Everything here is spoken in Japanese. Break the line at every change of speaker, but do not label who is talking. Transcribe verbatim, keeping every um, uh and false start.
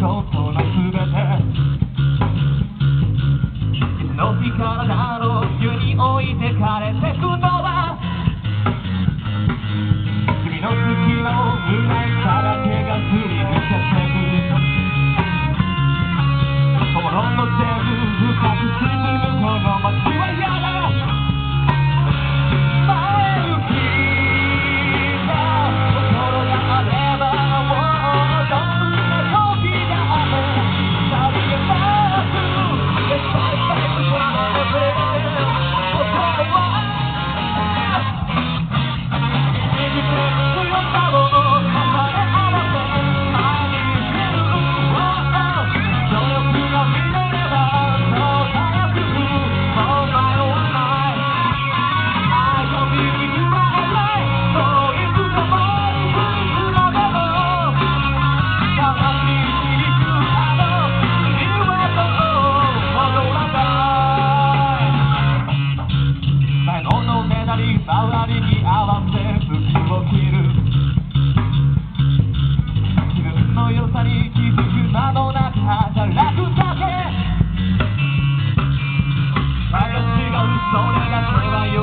ことのすべていつの日からだろう世に置いてかれてくのは君の隙間を胸から手がすり抜けてく心の全部深く沈むこの街は嫌だ前向きな心があればもうどんな時だってさりげなく Let's fight, fight, fight, fight, fight 周りに合わせ服を着る自分の良さに気づく間もなく働くだけ愛が違うそれがそれはよ